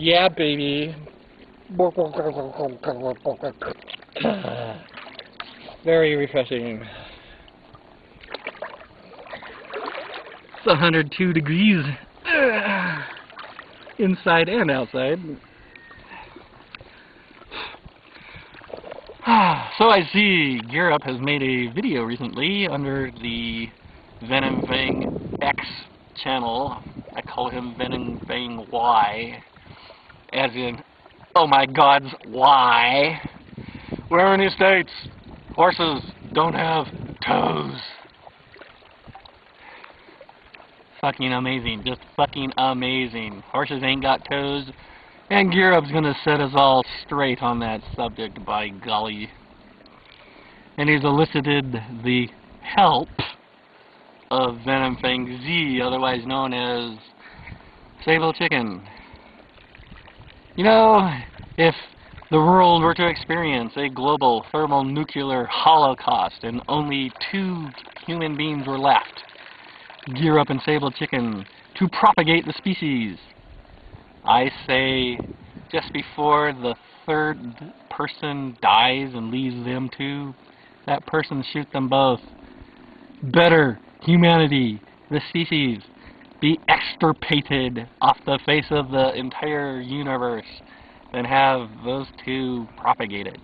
Yeah, baby. Very refreshing. It's 102 degrees inside and outside. So I see GEERUP has made a video recently under the Venom Fang X channel. I call him Venom Fang Y, as in, oh my gods, why? Where in the States, horses don't have toes. Fucking amazing, just fucking amazing. Horses ain't got toes, and GEERUP's gonna set us all straight on that subject, by golly. And he's elicited the help of Venom Fang Z, otherwise known as SableChicken. You know, if the world were to experience a global thermonuclear holocaust and only 2 human beings were left, GEERUP and SableChicken, to propagate the species, I say just before the 3rd person dies and leaves them two, that person shoot them both. Better humanity, the species, be extirpated off the face of the entire universe than have those 2 propagated.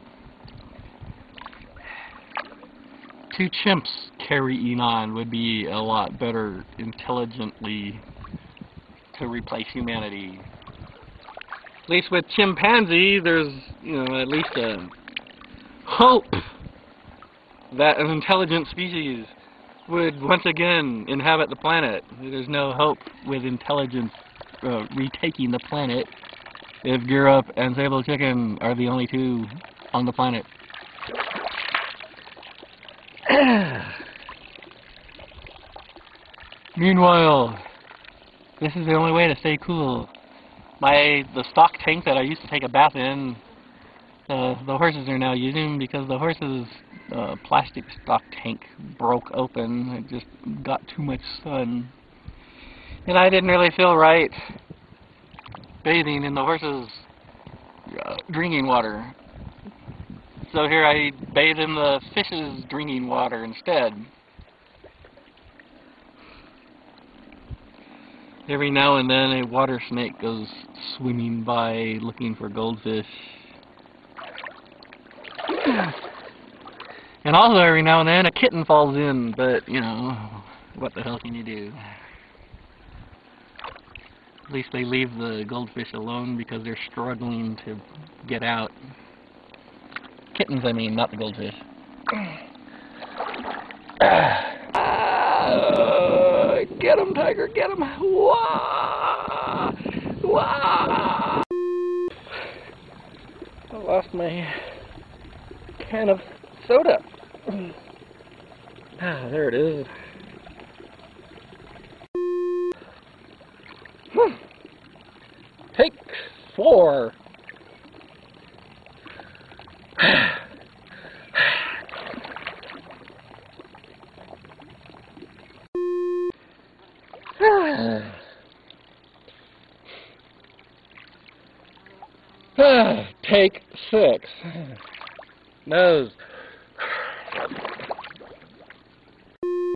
2 chimps carrying on would be a lot better intelligently to replace humanity. At least with chimpanzee, there's, you know, at least a hope that an intelligent species would once again inhabit the planet. There's no hope with intelligence retaking the planet if GEERUP and SableChicken are the only 2 on the planet. Meanwhile, this is the only way to stay cool. The stock tank that I used to take a bath in, the horses are now using because the horses' plastic stock tank broke open. It just got too much sun. And I didn't really feel right bathing in the horses' drinking water. So here I bathe in the fish's drinking water instead. Every now and then a water snake goes swimming by looking for goldfish. And also every now and then a kitten falls in, but you know, what the hell can you do? At least they leave the goldfish alone because they're struggling to get out. Kittens, I mean, not the goldfish. Get him, tiger, get him! Wah! Wah! I lost my can of soda. Ah, there it is. Take 4. Take 6. Nose.